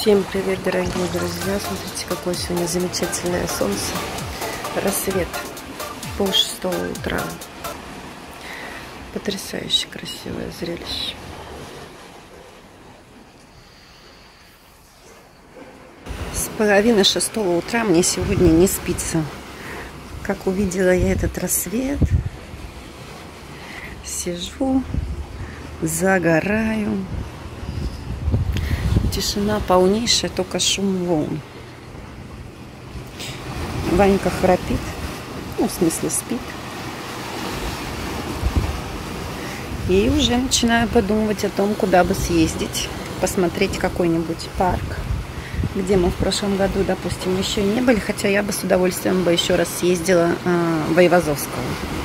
Всем привет, дорогие друзья! Смотрите, какое сегодня замечательное солнце. Рассвет, 5:30 утра. Потрясающе красивое зрелище. С 5:30 утра мне сегодня не спится. Как увидела я этот рассвет, сижу, загораю. Тишина полнейшая, только шум волн. Ванька храпит, ну, в смысле спит. И уже начинаю подумывать о том, куда бы съездить, посмотреть какой-нибудь парк, где мы в прошлом году, допустим, еще не были, хотя я бы с удовольствием бы еще раз съездила в Айвазовского.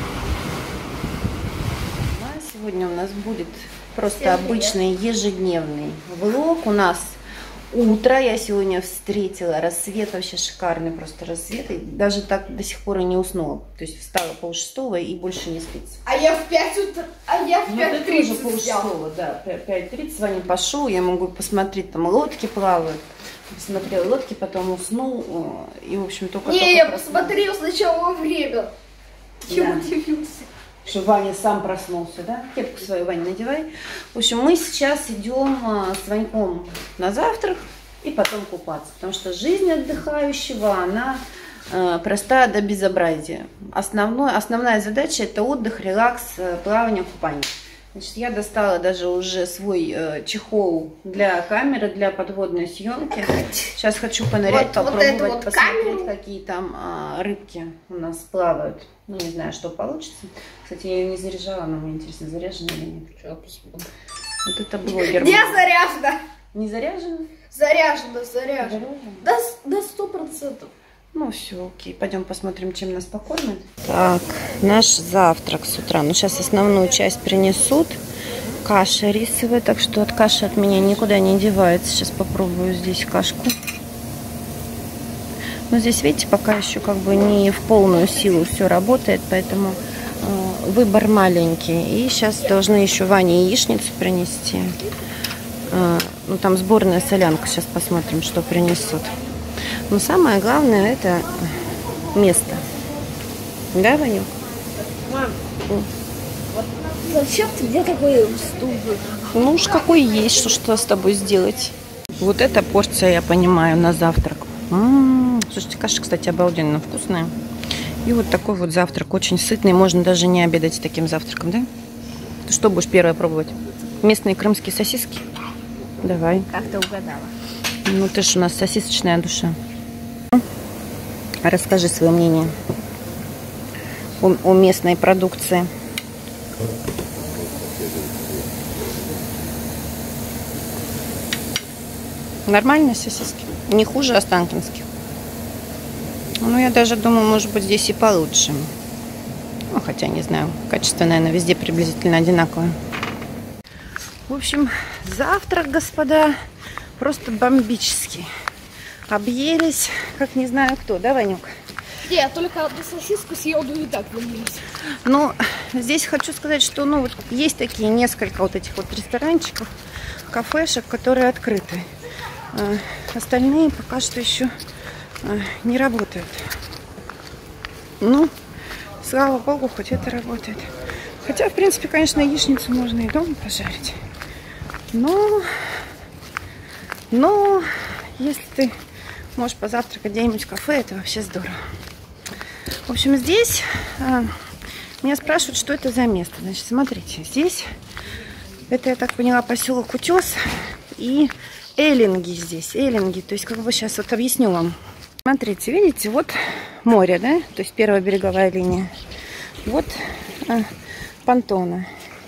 Сегодня у нас будет просто обычный ежедневный влог. У нас утро. Я сегодня встретила рассвет. Вообще шикарный просто рассвет. И даже так до сих пор и не уснула. То есть встала 5:30 и больше не спится. А я в 5 утра. А я в 5:30 5:30, да. 5:30 Ваня пошел. Я могу посмотреть, там лодки плавают. Посмотрела лодки, потом уснул. И, в общем, только... Не, я посмотрел сначала время. Я удивился. Что Ваня сам проснулся, да? Кепку свою, Ваня, надевай. В общем, мы сейчас идем с Ваньком на завтрак и потом купаться. Потому что жизнь отдыхающего, она проста до безобразия. Основная задача – это отдых, релакс, плавание, купание. Значит, я достала даже уже свой чехол для камеры, для подводной съемки. Сейчас хочу понырять, попробовать, посмотреть, какие там рыбки у нас плавают. Ну, не знаю, что получится. Кстати, я ее не заряжала, но мне интересно, заряжена или нет. Вот это блогер. Не заряжена. Не заряжена? Заряжена. До 100%. Ну все, окей, пойдем посмотрим, чем нас покормят. Так, наш завтрак с утра. Ну, сейчас основную часть принесут. Каша рисовая, так что от каши от меня никуда не девается. Сейчас попробую здесь кашку. Но здесь, видите, пока еще как бы не в полную силу все работает, поэтому выбор маленький. И сейчас должны еще Ване яичницу принести. Ну, там сборная солянка. Сейчас посмотрим, что принесут. Но самое главное – это место. Да, Ванюк? Мам, вот зачем ты мне такой стул? Ну уж какой есть, что с тобой сделать. Вот эта порция, я понимаю, на завтрак. Слушайте, каша, кстати, обалденно вкусная. И вот такой вот завтрак, очень сытный. Можно даже не обедать с таким завтраком, да? Ты что будешь первое пробовать? Местные крымские сосиски? Давай. Как ты угадала? Ну ты ж у нас сосисочная душа. Расскажи свое мнение о местной продукции. Нормальные сосиски? Не хуже останкинских? Ну, я даже думаю, может быть, здесь и получше. Ну, хотя, не знаю, качество, наверное, везде приблизительно одинаковое. В общем, завтрак, господа, просто бомбический. Объелись, как не знаю кто, да, Ванюк? Я только одну сосиску съел, и так вылилась. Ну, здесь хочу сказать, что, ну, вот есть такие несколько вот этих вот ресторанчиков, кафешек, которые открыты. Остальные пока что еще не работают. Ну, слава богу, хоть это работает. Хотя, в принципе, конечно, яичницу можно и дома пожарить. Но если ты можешь позавтракать где-нибудь в кафе, это вообще здорово. В общем, здесь меня спрашивают, что это за место. Значит, смотрите, здесь, это, я так поняла, поселок Утес и эллинги здесь. Эллинги, то есть, как бы сейчас вот объясню вам. Смотрите, видите, вот море, да? То есть первая береговая линия. Вот понтоны.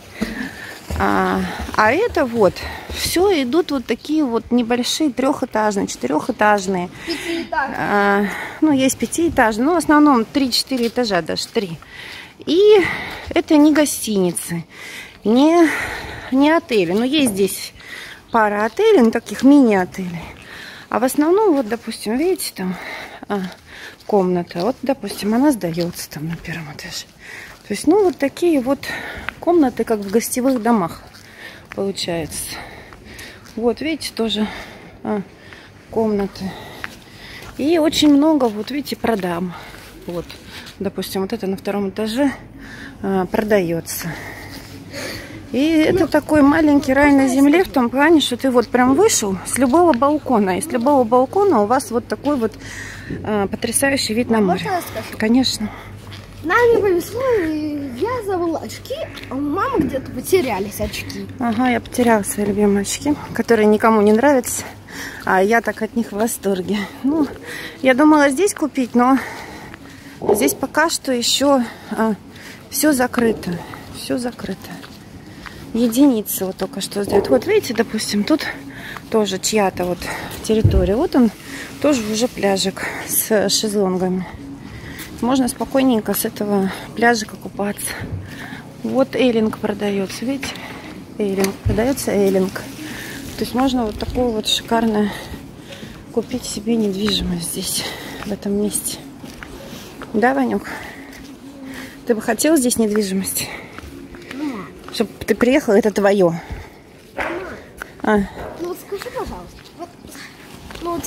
А это вот все идут вот такие вот небольшие трехэтажные, четырехэтажные. Ну, есть пятиэтажные, но в основном 3-4 этажа, даже 3. И это не гостиницы, не отели. Но есть здесь пара отелей, ну, таких мини-отелей. А в основном, вот, допустим, видите, там комната. Вот, допустим, она сдается там на первом этаже. То есть, ну, вот такие вот комнаты, как в гостевых домах, получается. Вот, видите, тоже комнаты. И очень много, вот видите, продам. Вот, допустим, вот это на 2-м этаже продается. И это такой маленький рай на земле в том плане, что ты вот прям вышел с любого балкона. И с любого балкона у вас вот такой вот потрясающий вид на море. Конечно. Нам не повезло, и я забыла очки, а у мамы где-то потерялись очки. Ага, я потеряла свои любимые очки, которые никому не нравятся, а я так от них в восторге. Ну, я думала здесь купить, но здесь пока что еще все закрыто. Все закрыто. Единицы вот только что сдают. Вот видите, допустим, тут тоже чья-то вот территория. Вот он тоже уже пляжик с шезлонгами. Можно спокойненько с этого пляжика купаться. Вот эйлинг продается, видите? Эйлинг. Продается эйлинг. То есть можно вот такое вот шикарное купить себе недвижимость здесь, в этом месте. Да, Ванюк? Ты бы хотел здесь недвижимость? Чтобы ты приехал, это твое. Ну вот скажи, пожалуйста. Вот, ну вот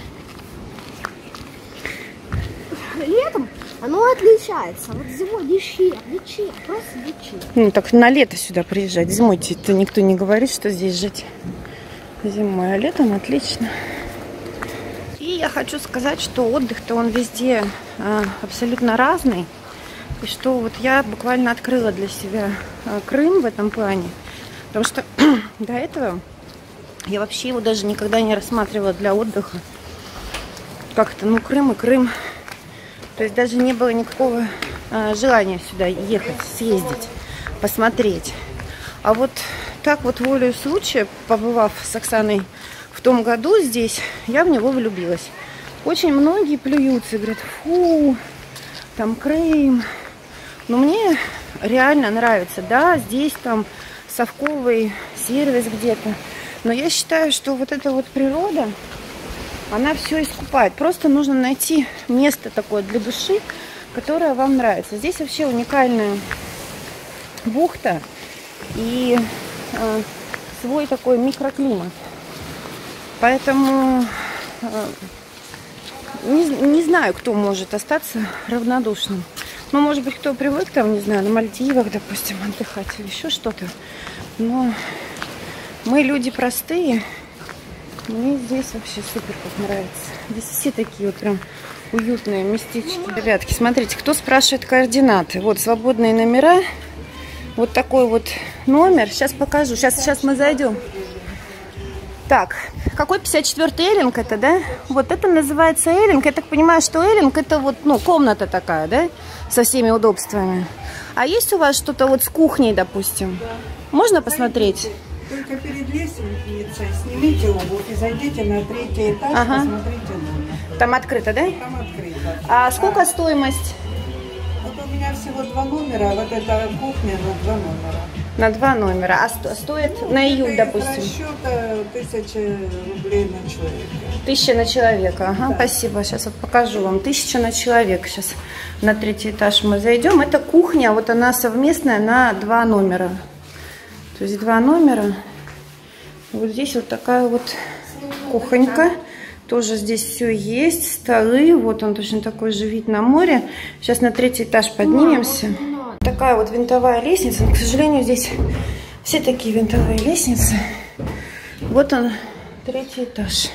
летом оно отличается. Вот зимой ничьи, просто ничьи. Ну так на лето сюда приезжать. Зимой-то никто не говорит, что здесь жить зимой, а летом отлично. И я хочу сказать, что отдых-то он везде абсолютно разный. И что вот я буквально открыла для себя Крым в этом плане. Потому что до этого я вообще его даже никогда не рассматривала для отдыха. Как-то, ну, Крым и Крым. То есть даже не было никакого желания сюда ехать, съездить, посмотреть. А вот так вот волею случая, побывав с Оксаной в том году здесь, я в него влюбилась. Очень многие плюются и говорят: фу, там Крым. Но мне реально нравится. Да, здесь там совковый сервис где-то. Но я считаю, что вот эта вот природа, она все искупает. Просто нужно найти место такое для души, которое вам нравится. Здесь вообще уникальная бухта и свой такой микроклимат. Поэтому не знаю, кто может остаться равнодушным. Ну, может быть, кто привык там, не знаю, на Мальдивах, допустим, отдыхать или еще что-то. Но мы люди простые. Мне здесь вообще супер как нравится. Здесь все такие вот прям уютные местечки. Ребятки, смотрите, кто спрашивает координаты. Вот свободные номера. Вот такой вот номер. Сейчас покажу. Сейчас мы зайдем. Так, какой 54-й эллинг это, да? Вот это называется эллинг. Я так понимаю, что эллинг это вот, ну, комната такая, да? Со всеми удобствами. А есть у вас что-то вот с кухней, допустим? Да. Можно посмотреть? Только перед лестницей снимите обувь и зайдите на 3-й этаж, посмотрите номер. Там открыто, да? Там открыто. А сколько стоимость? Вот у меня всего 2 номера, а вот эта кухня на 2 номера. На 2 номера. А стоит на июль, допустим? Расчета 1000 рублей на человека. 1000 на человека. Ага, да. Спасибо. Сейчас вот покажу вам. 1000 на человека. Сейчас на 3-й этаж мы зайдем. Это кухня, вот она совместная на 2 номера. То есть 2 номера. Вот здесь вот такая вот кухонька. Тоже здесь все есть. Столы. Вот он точно такой же вид на море. Сейчас на 3-й этаж поднимемся. Такая вот винтовая лестница. Но, к сожалению, здесь все такие винтовые лестницы. Вот он, 3-й этаж.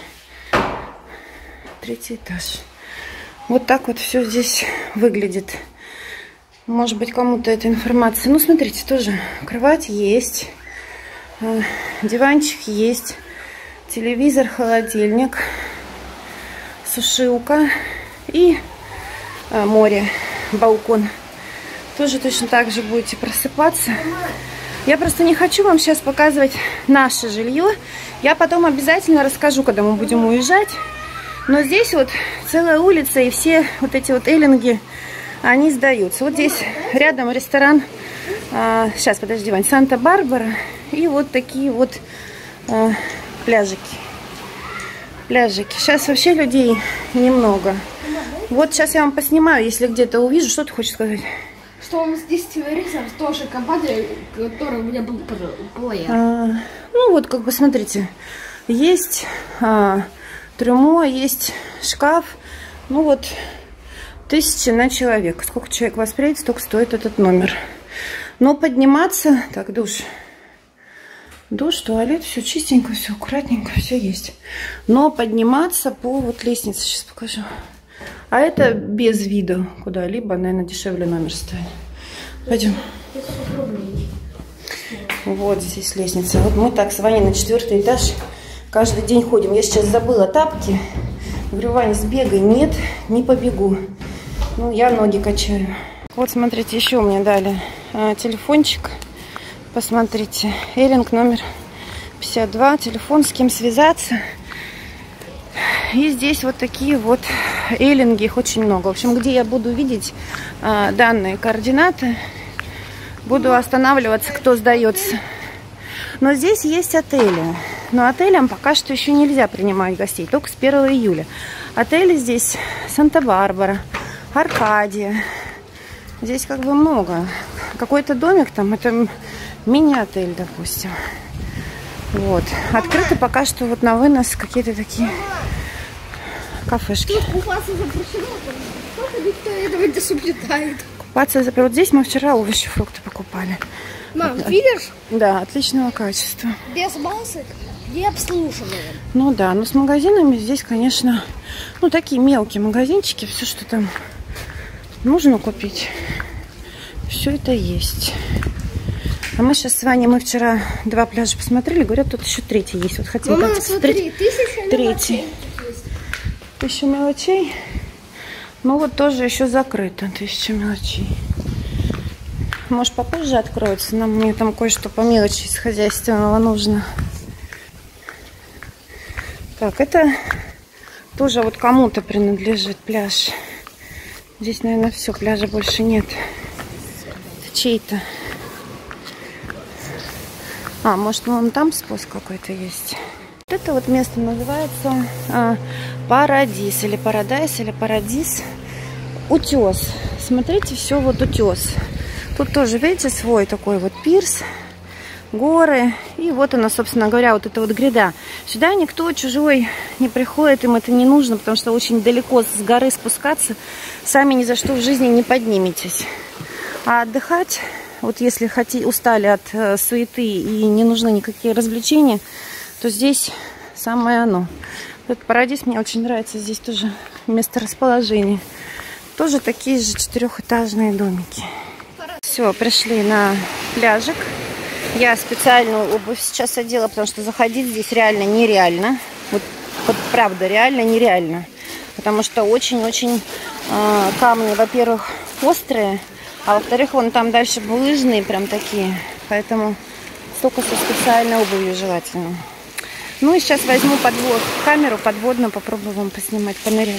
3-й этаж. Вот так вот все здесь выглядит. Может быть, кому-то эта информация. Ну, смотрите, тоже кровать есть. Диванчик есть. Телевизор, холодильник. Сушилка. И море, балкон. Тоже точно так же будете просыпаться. Я просто не хочу вам сейчас показывать наше жилье. Я потом обязательно расскажу, когда мы будем уезжать. Но здесь вот целая улица, и все вот эти вот эллинги, они сдаются. Вот здесь рядом ресторан, сейчас, подожди, Вань, Санта-Барбара. И вот такие вот пляжики. Пляжики. Сейчас вообще людей немного. Вот сейчас я вам поснимаю, если где-то увижу. Что ты хочешь сказать? Что он здесь рядом тоже компания, которая у меня был плеер. Ну вот, как бы, смотрите, есть трюмо, есть шкаф. Ну вот 1000 на человека. Сколько человек восприедет, столько стоит этот номер. Но подниматься... Так, душ. Душ, туалет, все чистенько, все аккуратненько, все есть. Но подниматься по вот лестнице, сейчас покажу. А это без вида куда-либо, наверное, дешевле номер стоит. Пойдем. Вот здесь лестница. Вот мы так с Ваней на 4-й этаж каждый день ходим. Я сейчас забыла тапки. Говорю, Ваня, сбегай. Нет, не побегу. Ну, я ноги качаю. Вот, смотрите, еще мне дали телефончик. Посмотрите. Эллинг номер 52. Телефон, с кем связаться. И здесь вот такие вот эллинги. Их очень много. В общем, где я буду видеть данные координаты, буду останавливаться, кто сдается. Но здесь есть отели. Но отелям пока что еще нельзя принимать гостей. Только с 1 июля. Отели здесь Санта-Барбара, Аркадия. Здесь как бы много. Какой-то домик там, это мини-отель, допустим. Вот. Открыты пока что вот на вынос какие-то такие кафешки. Купаться запрещено, только никто этого не соблюдает. Купаться запрещено. Вот здесь мы вчера овощи, фрукты покупали. Мам, видишь? Да, отличного качества. Без масок, не обслуживаем. Ну да, но с магазинами здесь, конечно, ну такие мелкие магазинчики, все, что там нужно купить, все это есть. А мы сейчас с Ваней, мы вчера 2 пляжа посмотрели, говорят, тут еще 3-й есть. Вот хотим Мама, смотри, 1000 мелочей. 1000 мелочей. Ну вот тоже еще закрыто, 1000 мелочей. Может, попозже откроется, нам мне там кое-что по мелочи из хозяйственного нужно. Так, это тоже вот кому-то принадлежит пляж. Здесь, наверное, все, пляжа больше нет. Это чей-то. А, может, вон там спуск какой-то есть. Вот это вот место называется Парадис или Парадайс, или Парадис. Утес. Смотрите, все вот утес. Тут тоже, видите, свой такой вот пирс, горы. И вот она, собственно говоря, вот эта вот гряда. Сюда никто чужой не приходит, им это не нужно, потому что очень далеко с горы спускаться. Сами ни за что в жизни не подниметесь. А отдыхать, вот если устали от суеты и не нужны никакие развлечения, то здесь самое оно. Этот Парадис мне очень нравится. Здесь тоже место расположения. Тоже такие же 4-этажные домики. Все, пришли на пляжик. Я специальную обувь сейчас одела, потому что заходить здесь реально нереально. Вот правда, реально нереально. Потому что очень-очень камни, во-первых, острые, а во-вторых, вон там дальше булыжные прям такие. Поэтому только со специальной обувью желательно. Ну и сейчас возьму камеру подводную, попробую вам поснимать, понырять.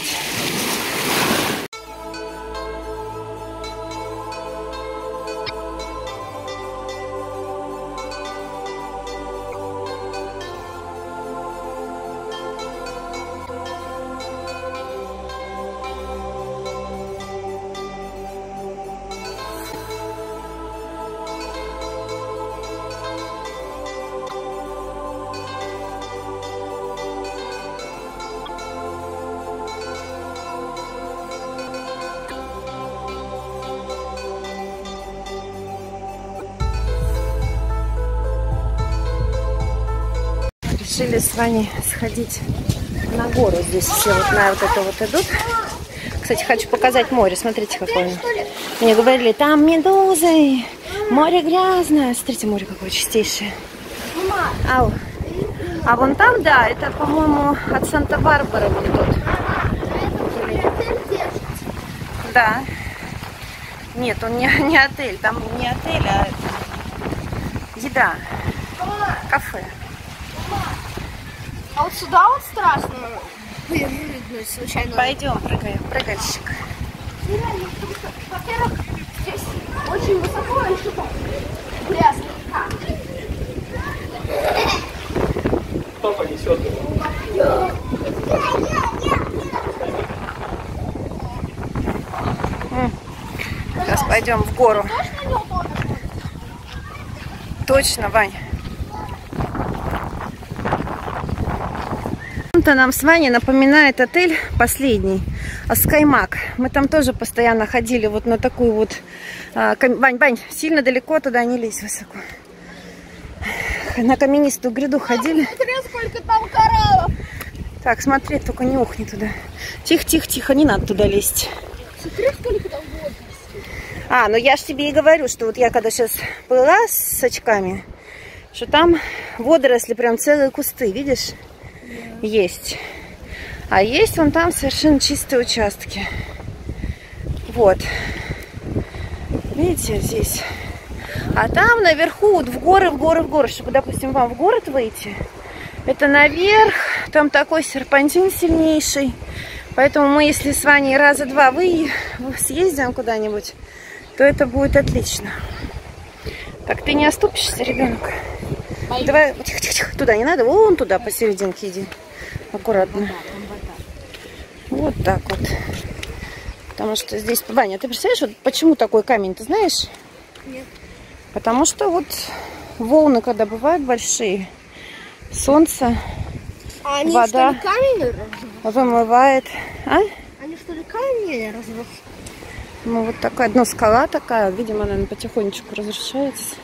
Решили с вами сходить на гору. Здесь все вот на вот это вот идут. Кстати, хочу показать море. Смотрите, какое. Мне говорили, там медузы, море грязное. Смотрите, море какое чистейшее. Ау. А вон там, да, это, по-моему, от Санта-Барбары вон тот. Да. Нет, он не отель. Там не отель, а еда. Кафе. А вот сюда вот страшно прыгнуть случайно. Пойдем, прыгальщик. Во-первых, здесь очень высоко, и что там грязно. Кто понесет? Сейчас пойдем в гору. Точно, Вань. чем-то нам с Ваней напоминает отель последний, Скаймак. Мы там тоже постоянно ходили вот на такую вот... Вань, сильно далеко туда не лезь высоко. На каменистую гряду ходили. Смотри, сколько там кораллов. Так, смотри, только не ухни туда. Тихо, не надо туда лезть. Смотри, сколько там водорослей. Ну я ж тебе и говорю, что вот я когда сейчас плыла с очками, что там водоросли прям целые кусты, видишь? Есть. А есть вон там совершенно чистые участки. Вот. Видите, здесь. А там наверху, вот в горы, чтобы, допустим, вам в город выйти, это наверх, там такой серпантин сильнейший. Поэтому мы, если с Ваней раза два съездим куда-нибудь, то это будет отлично. Так, ты не оступишься, ребенок? Давай, тихо, туда не надо, вон туда посерединке иди. Аккуратно. Вот так вот. Потому что здесь, Ваня, ты представляешь, вот почему такой камень, ты знаешь? Нет. Потому что вот волны, когда бывают большие, солнце, они вода что ли камень вымывает. Они что ли камень разрушили? Ну вот такая, дно скала такая, видимо, она потихонечку разрушается.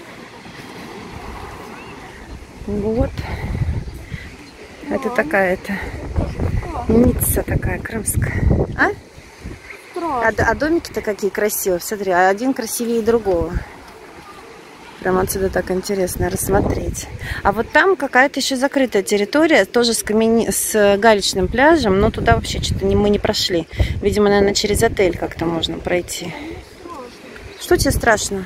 Вот. Это такая-то Ницца такая, крымская. А домики-то какие красивые. Смотри, один красивее другого. Прям отсюда так интересно рассмотреть. А вот там какая-то еще закрытая территория, тоже с галечным пляжем, но туда вообще что-то мы не прошли. Видимо, наверное, через отель как-то можно пройти. Что тебе страшно?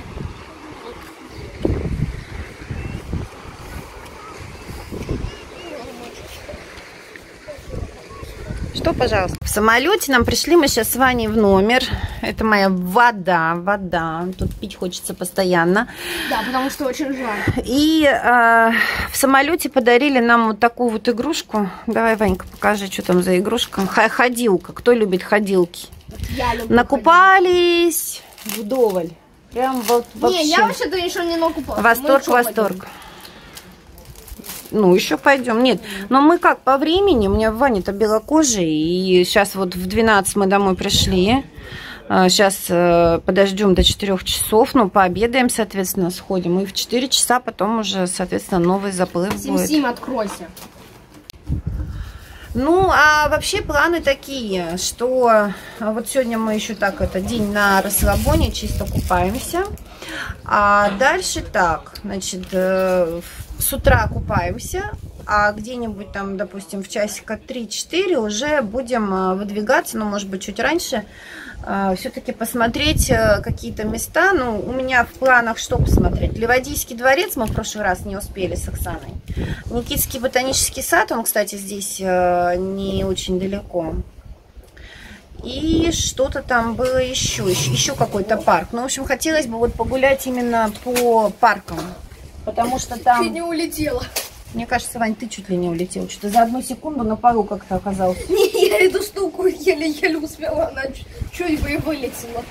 Что, пожалуйста? В самолете нам пришли, мы сейчас с Ваней в номер. Это моя вода. Тут пить хочется постоянно. Да, потому что очень жарко. И в самолете подарили нам вот такую вот игрушку. Давай, Ванька, покажи, что там за игрушка. Ходилка. Кто любит ходилки? Я люблю. Накупались вдоволь. Прям вот вообще. Не, я вообще-то еще не накупалась. Восторг. Ну, еще пойдем. Нет, но мы как по времени, у меня Ваня-то белокожий, и сейчас вот в 12 мы домой пришли. Сейчас подождем до 4 часов, ну, пообедаем, соответственно, сходим. И в 4 часа потом уже, соответственно, новый заплыв будет. Сим, откройся. Ну, а вообще планы такие, что вот сегодня мы еще так, это день на расслабоне, чисто купаемся. А дальше так, значит, с утра купаемся, а где-нибудь там, допустим, в часика 3-4 уже будем выдвигаться, ну, может быть, чуть раньше, все-таки посмотреть какие-то места. Ну, у меня в планах что посмотреть? Ливадийский дворец мы в прошлый раз не успели с Оксаной. Никитский ботанический сад, он, кстати, здесь не очень далеко. И что-то там было еще какой-то парк. Ну, в общем, хотелось бы вот погулять именно по паркам. Потому что там... Чуть не улетела. Мне кажется, Вань, ты чуть ли не улетел. Что-то за 1 секунду на полу как-то оказался. Не, я эту штуку еле-еле успела. Она чуть бы и вылетела.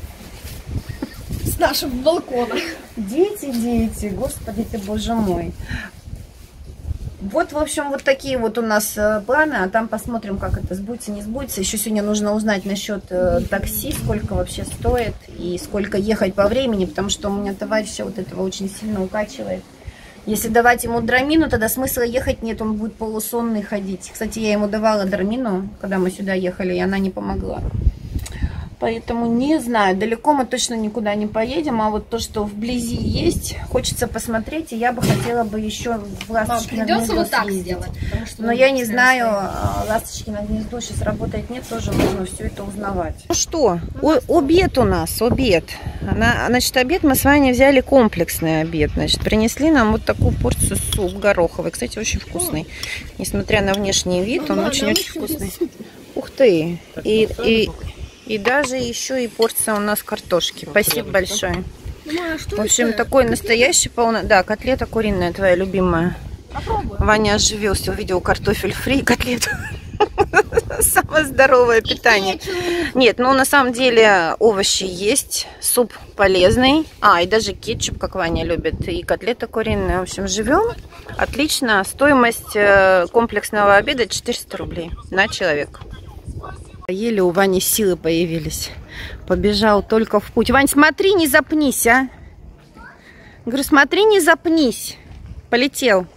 С нашего балкона. Дети, господи ты, боже мой. Вот, в общем, вот такие вот у нас планы, а там посмотрим, как это сбудется, не сбудется. Еще сегодня нужно узнать насчет такси, сколько вообще стоит и сколько ехать по времени, потому что у меня товарища вот этого очень сильно укачивает. Если давать ему драмину, тогда смысла ехать нет, он будет полусонный ходить. Кстати, я ему давала драмину, когда мы сюда ехали, и она не помогла. Поэтому не знаю, далеко мы точно никуда не поедем, а вот то, что вблизи есть, хочется посмотреть, и я бы хотела бы еще в Ласточкино гнездо вот так съездить. сделать. Но я не знаю, Ласточкино гнездо сейчас работает, нет, тоже нужно все это узнавать. Ну что, обед у нас, обед. Значит, обед мы с вами взяли комплексный обед. Значит, принесли нам вот такую порцию суп гороховый. Кстати, очень вкусный. Несмотря на внешний вид, он очень-очень вкусный. Ух ты! И даже еще и порция у нас картошки. Спасибо большое. В общем, такой настоящий полный... Да, котлета куриная, твоя любимая. Попробуй. Ваня оживился, увидел картофель фри и котлету. Самое здоровое питание. Нет, ну на самом деле овощи есть, суп полезный. И даже кетчуп, как Ваня любит, и котлеты куриные. В общем, живем отлично. Стоимость комплексного обеда 400 рублей на человека. Еле у Вани силы появились. Побежал только в путь. Вань, смотри, не запнись, а. Говорю, смотри, не запнись. Полетел.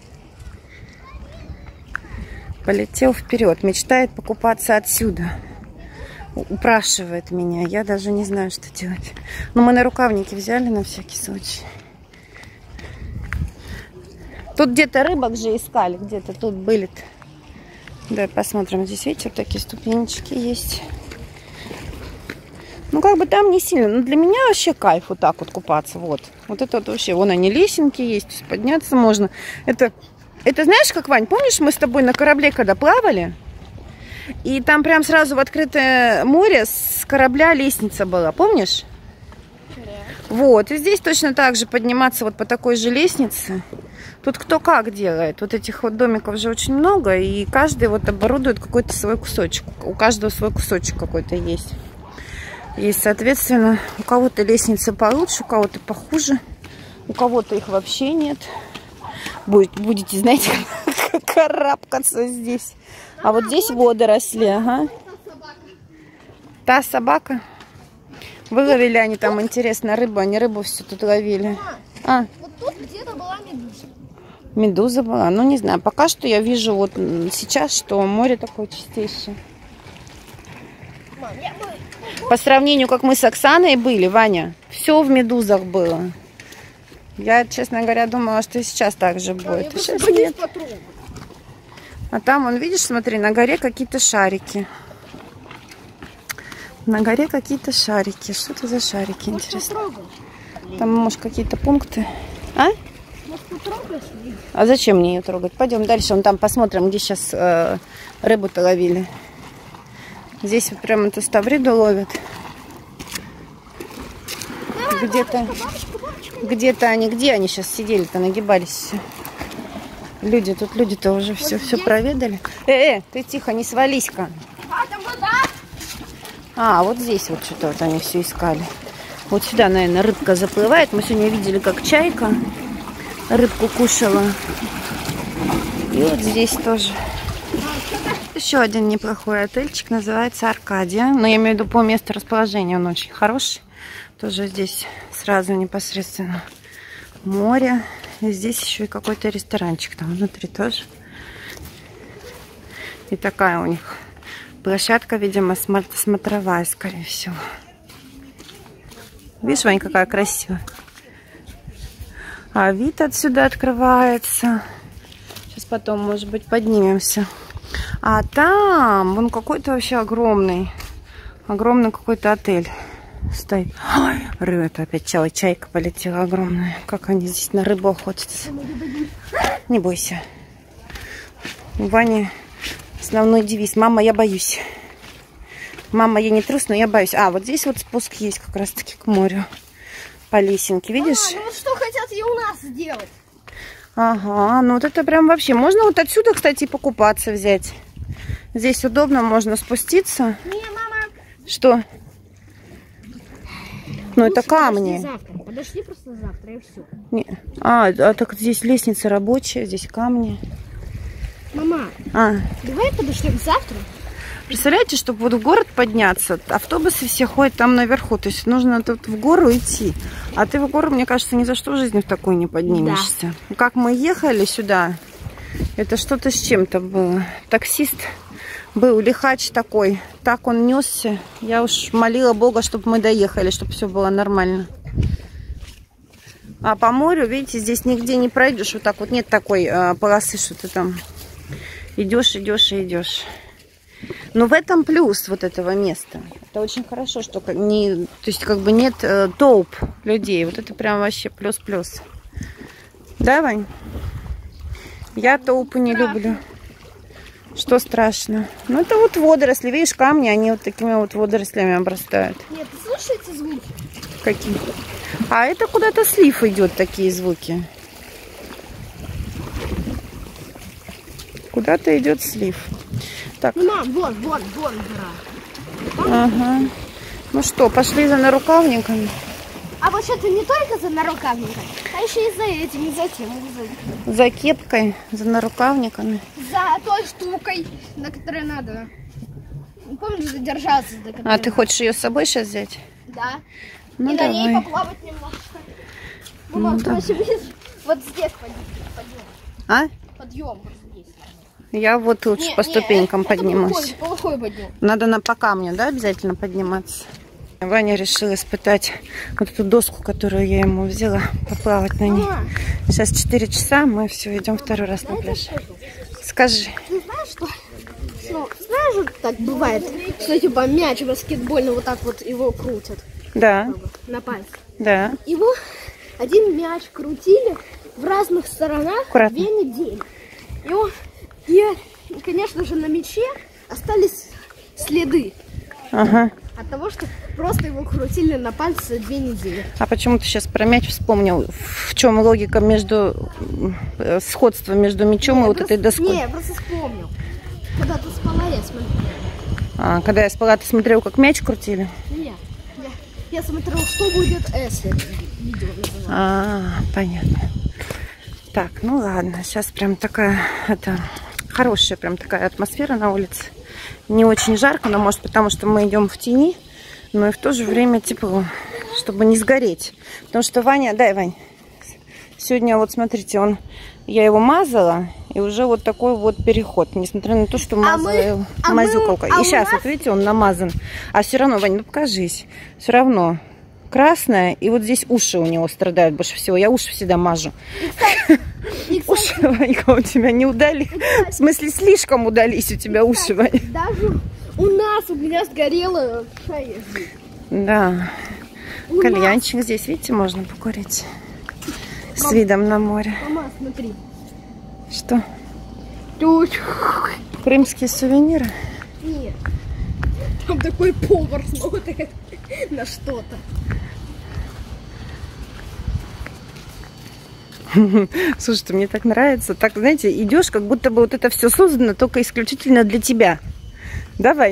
Полетел вперед. Мечтает покупаться отсюда. Упрашивает меня. Я даже не знаю, что делать. Но мы на рукавники взяли на всякий случай. Тут где-то рыбок же искали. Где-то тут были-то. Давай посмотрим. Здесь, видите, вот такие ступенечки есть. Ну, как бы там не сильно. Но для меня вообще кайф вот так вот купаться. Вот. Вот это вот вообще. Вон они, лесенки есть. Подняться можно. Это знаешь, как, Вань, помнишь, мы с тобой на корабле когда плавали? И там прям сразу в открытое море с корабля лестница была. Помнишь? Вот. И здесь точно так же подниматься вот по такой же лестнице. Тут кто как делает. Вот этих вот домиков же очень много. И каждый вот оборудует какой-то свой кусочек. У каждого свой кусочек какой-то есть. И, соответственно, у кого-то лестницы получше, у кого-то похуже. У кого-то их вообще нет. Будете, знаете, карабкаться здесь. А вот здесь водоросли. Ага. Та собака. Выловили они там, интересно, рыбу. Они рыбу все тут ловили. Вот тут где-то была медуза. Медуза была. Ну, не знаю. Пока что я вижу вот сейчас, что море такое чистейшее. По сравнению, как мы с Оксаной были, Ваня, все в медузах было. Я, честно говоря, думала, что и сейчас так же будет. Сейчас нет. А там, вон, видишь, смотри, на горе какие-то шарики. На горе какие-то шарики. Что это за шарики, интересно? Там, может, какие-то пункты. А? А зачем мне ее трогать? Пойдем дальше, вон там посмотрим, где сейчас рыбу-то ловили. Здесь вот прямо эту ставриду ловят. Где-то они, где они сейчас сидели-то, нагибались все. Тут люди-то уже все проведали. Ты тихо, не свались-ка. Вот здесь вот что-то вот они все искали. Вот сюда, наверное, рыбка заплывает. Мы сегодня видели, как чайка рыбку кушала. И вот здесь тоже. Еще один неплохой отельчик, называется Аркадия. Но я имею в виду по месту расположения, он очень хороший. Тоже здесь сразу непосредственно море. И здесь еще и какой-то ресторанчик там внутри тоже. И такая у них площадка, видимо, смотровая, скорее всего. Видишь, Вань, какая красивая. А вид отсюда открывается. Сейчас потом, может быть, поднимемся. А там, вон какой-то вообще огромный какой-то отель стоит. Ой, рыба, это опять чайка полетела огромная. Как они здесь на рыбу охотятся. Не бойся. У Вани основной девиз: мама, я боюсь. Мама, я не трус, но я боюсь. Вот здесь вот спуск есть как раз-таки к морю. По лесенке, видишь? Ну вот что хотят и у нас сделать. Ага, ну вот это прям вообще. Можно вот отсюда, кстати, покупаться взять. Здесь удобно, можно спуститься. Не, мама. Что? Ну это камни. Подожди просто завтра и все. Не. Так здесь лестница рабочая, здесь камни. Мама, давай подождем завтра. Представляете, чтобы вот в город подняться, автобусы все ходят там наверху. То есть нужно тут в гору идти. А ты в гору, мне кажется, ни за что в жизни в такой не поднимешься. Да. Как мы ехали сюда, это что-то с чем-то было. Таксист был лихач такой. Так он несся. Я уж молила Бога, чтобы мы доехали, чтобы все было нормально. А по морю, видите, здесь нигде не пройдешь. Вот так вот нет такой полосы, что ты там идешь и идешь. Но в этом плюс вот этого места. Это очень хорошо, что то есть как бы нет толп людей. Вот это прям вообще плюс-плюс. Да, Вань? Я толпы не люблю. Что страшно? Ну это вот водоросли. Видишь, камни, они вот такими вот водорослями обрастают. Нет, слышите эти звуки? Какие? А это куда-то слив идет, такие звуки. Куда-то идет слив. Так. Мам, вон дыра. Ага. Ну что, пошли за нарукавниками. А вообще-то не только за нарукавниками, а еще и за этим, и за тем, и За кепкой, за нарукавниками. за той штукой, на которой надо. Не помнишь, задержаться. До которой А ты надо. хочешь ее с собой сейчас взять? Да. Ну и на ней давай. поплавать немножко. Ну, Мам, давай. видишь, вот здесь подъем. А? Подъем вот здесь. Я вот лучше по ступенькам поднимусь. Плохой подъем. Надо по камню, да, обязательно подниматься? Ваня решил испытать вот эту доску, которую я ему взяла, поплавать на ней. Сейчас 4 часа, мы все, идем второй раз на пляж. Скажи. Ты знаешь, что? Ну, знаешь, вот так бывает, что типа мяч баскетбольный вот так вот его крутят Да, на пальце. да. Его один мяч крутили в разных сторонах Аккуратно. 2 недели. И, конечно же, на мяче остались следы Ага. от того, что просто его крутили на пальце 2 недели. А почему ты сейчас про мяч вспомнил? В чем логика сходства между мячом и вот этой доской? Не, я просто вспомнил. Когда ты спала, я смотрела. А, когда я спала, ты смотрел, как мяч крутили? Нет, я смотрела, что будет, если это видео называется. А, понятно. Так, ну ладно, сейчас прям такая, хорошая прям такая атмосфера на улице. Не очень жарко, но может потому, что мы идем в тени, но и в то же время тепло, чтобы не сгореть. Потому что Ваня, дай, Вань, сегодня вот смотрите, я его мазала, и уже вот такой вот переход, несмотря на то, что мазала мазюкалка. И сейчас, вот видите, он намазан, а все равно, Ваня, ну покажись, все равно красное, и вот здесь уши у него страдают больше всего. Я уши всегда мажу. Уши, Ванька, у тебя не удали. В смысле, слишком удались у тебя уши, Ваня. Даже у меня сгорела шея здесь. Да. Кальянчик здесь, видите, можно покурить. С видом на море. Мама, смотри. Что? Тут. Крымские сувениры? Нет. Там такой повар смотрит на что-то. Слушай, мне так нравится. Так, знаете, идешь, как будто бы вот это все создано только исключительно для тебя. Давай.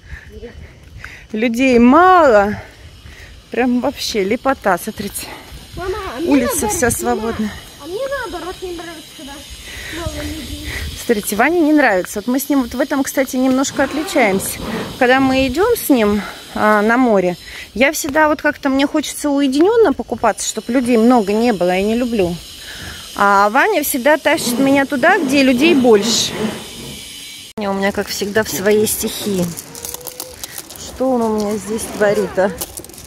Людей мало. Прям вообще лепота, смотрите. Мама, Улица вся свободна. А мне наоборот не нравится, когда мало людей. Смотрите, Ване не нравится. Вот мы с ним вот в этом, кстати, немножко отличаемся. Когда мы идем с ним на море, я всегда вот как-то мне хочется уединенно покупаться, чтобы людей много не было, я не люблю. А Ваня всегда тащит меня туда, где людей больше. У меня, как всегда, в своей стихии. Что он у меня здесь творит, а?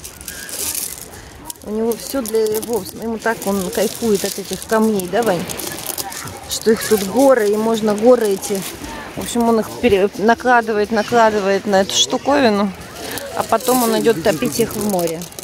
У него все для его. Ему так он кайфует от этих камней. Давай. Что их тут горы, и можно горы эти. В общем, он их накладывает на эту штуковину, а потом он идет топить их в море.